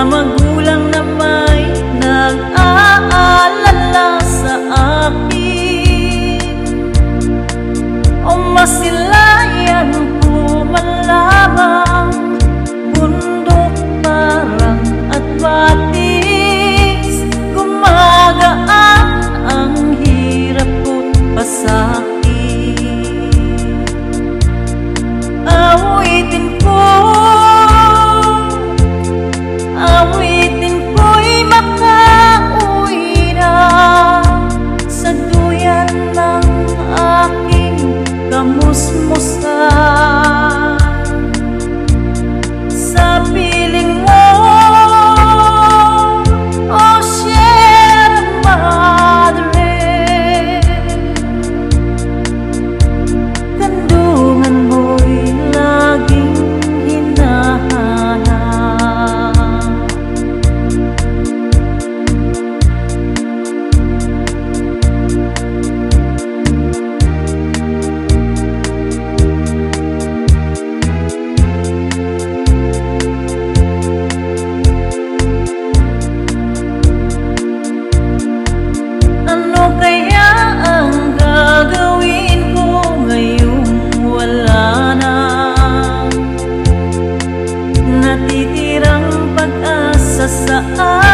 magulang na may nag-aalala sa akin. O masilayan ko man lamang, bundok, parang at batis, gumagaan ang hirap ko't pasakit. Awitin ko'y makauwi na sa duyan ng aking kamusmusan. Sa piling mo, oh Sierra Madre, kandungan mo'y laging hinahanap. Ano kaya ang gagawin ko ngayong wala na natitirang pag-asa sa